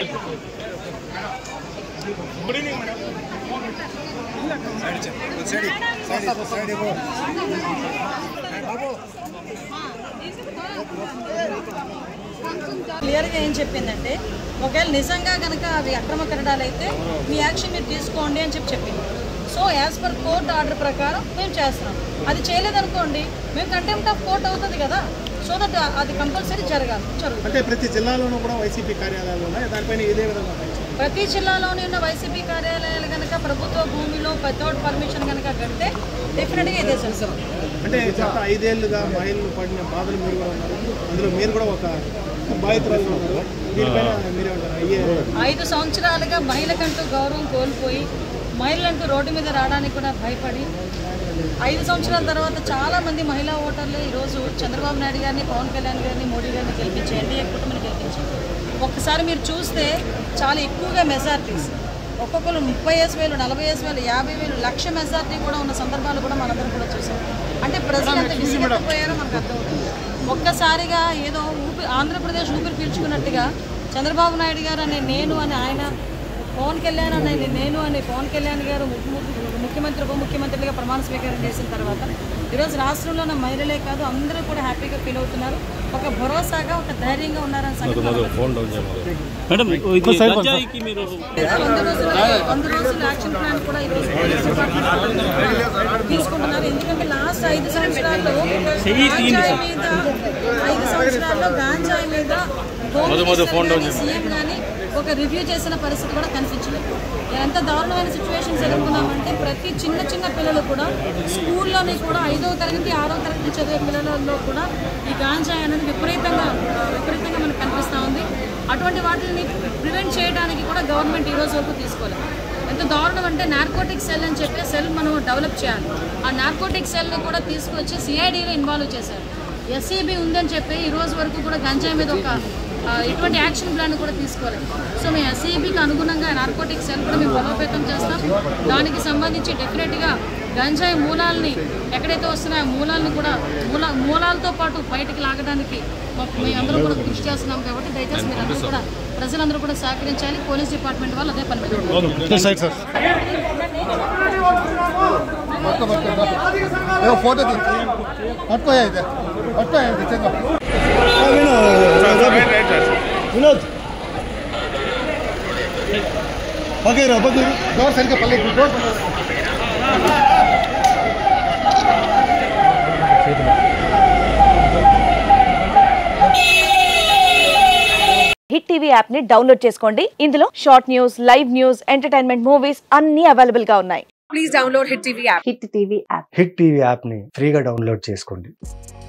Good evening madam. క్లియర్గా ఏం చెప్పిందంటే ఒకవేళ నిజంగా కనుక అవి అక్రమ కట్టడాలు అయితే మీ యాక్షన్ మీరు తీసుకోండి అని చెప్పింది. So as per court order ప్రకారం మేము చేస్తున్నాం. అది చేయలేదనుకోండి మేము కంటెంప్ట్ ఆఫ్ కోర్ట్ అవుతుంది కదా. సో దట్ అది కంపల్సరీ జరుగుతుంది. అంటే ప్రతి జిల్లాలోనూ కూడా వైసీపీ కార్యాలయాలు ఉన్నాయి, దానిపైన ఇదే విధంగా ప్రతి జిల్లాలోనే ఉన్న వైసీపీ కార్యాలయాలు కనుక ప్రభుత్వ భూమిలో వితౌట్ పర్మిషన్ కనుక కడితే డెఫినెట్గా ఇదే సార్. అంటే గత 5 ఏళ్లుగా మహిళలు పడిన బాధలు మీరు కూడా ఉన్నారు, అందులో మీరు కూడా ఒక బాధితురాలు ఉన్నారు. దీనిపైన మీరేమంటారు? 5 సంవత్సరాలుగా మహిళకంటూ గౌరవం కోల్పోయి మహిళలంటూ రోడ్డు మీద రావడానికి కూడా భయపడి 5 సంవత్సరాల తర్వాత చాలామంది మహిళా ఓటర్లు ఈరోజు చంద్రబాబు నాయుడు గారిని, పవన్ కళ్యాణ్ గారిని, మోడీ గారిని గెలిపించి ఎన్డీఏ కూటమిని గెలిపించారు. ఒక్కసారి మీరు చూస్తే చాలా ఎక్కువగా మెజార్టీస్ ఒక్కొక్కరు 30,000, 40,000, 50,000, లక్ష మెజార్టీ కూడా ఉన్న సందర్భాలు కూడా మనందరం కూడా చూసాం. అంటే ప్రజలు ఎంత విసిగిపోయారో మనకు అర్థమవుతుంది. ఒక్కసారిగా ఏదో ఆంధ్రప్రదేశ్ ఊపిరి పీల్చుకున్నట్టుగా చంద్రబాబు నాయుడు గారు అనే నేను అని ఆయన, పవన్ కళ్యాణ్ అనే నేను అని పవన్ కళ్యాణ్ గారు ముఖ్యమంత్రి ఉప ముఖ్యమంత్రిగా ప్రమాణ స్వీకారం చేసిన తర్వాత ఈరోజు రాష్ట్రంలో ఉన్న మహిళలే కాదు అందరూ కూడా హ్యాపీగా ఫీల్ అవుతున్నారు. ఒక భరోసాగా, ఒక ధైర్యంగా ఉన్నారని సంగతి 100 రోజుల యాక్షన్ ప్లాన్ కూడా ఈరోజు తీసుకుంటున్నారు. ఎందుకంటే లాస్ట్ 5 సంవత్సరాల్లో గాంజాయి మీద సీఎం కానీ ఒక రివ్యూ చేసిన పరిస్థితి కూడా కనిపించలేదు. ఎంత దారుణమైన సిచ్యువేషన్స్ ఎదుర్కొన్నామంటే ప్రతి చిన్న పిల్లలు కూడా స్కూల్లోని కూడా 5వ తరగతి 6వ తరగతి చదివే పిల్లలలో కూడా ఈ గాంజాయి అనేది విపరీతంగా మనకు కనిపిస్తూ ఉంది. అటువంటి వాటిని ప్రివెంట్ చేయడానికి కూడా గవర్నమెంట్ ఈ రోజు వరకు తీసుకోలేదు. ఎంత దారుణం అంటే నార్కోటిక్ సెల్ అని చెప్పి సెల్ మనం డెవలప్ చేయాలి. ఆ నార్కోటిక్ సెల్ని కూడా తీసుకొచ్చి సిఐడిలో ఇన్వాల్వ్ చేశారు. ఎస్సీబీ ఉందని చెప్పి ఈ రోజు వరకు కూడా గంజాయి మీద ఒక ఎటువంటి యాక్షన్ ప్లాన్ కూడా తీసుకోలేదు. సో మేము ఎస్సీబీకి అనుగుణంగా నార్కోటిక్ సెల్ కూడా మేము బలోపేతం చేస్తాం. దానికి సంబంధించి డెఫినెట్గా గంజాయి మూలాలని ఎక్కడైతే వస్తున్నాయో మూలాలను కూడా మూలాలతో పాటు బయటకు లాగడానికి మేమందరూ కూడా కృషి చేస్తున్నాం. కాబట్టి దయచేసి మీరందరూ కూడా ప్రజలందరూ కూడా సహకరించాలి. పోలీస్ డిపార్ట్మెంట్ వాళ్ళు అదే పని వినోద్ బగేరా డోర్ సరిగ్గా పల్లె హిట్ టీవీ యాప్ ని డౌన్లోడ్ చేసుకోండి. ఇందులో short news, live news, entertainment movies అన్ని అవైలబుల్ గా ఉన్నాయి. Please download Hit TV app. Hit TV app ని ఫ్రీగా డౌన్లోడ్ చేసుకోండి.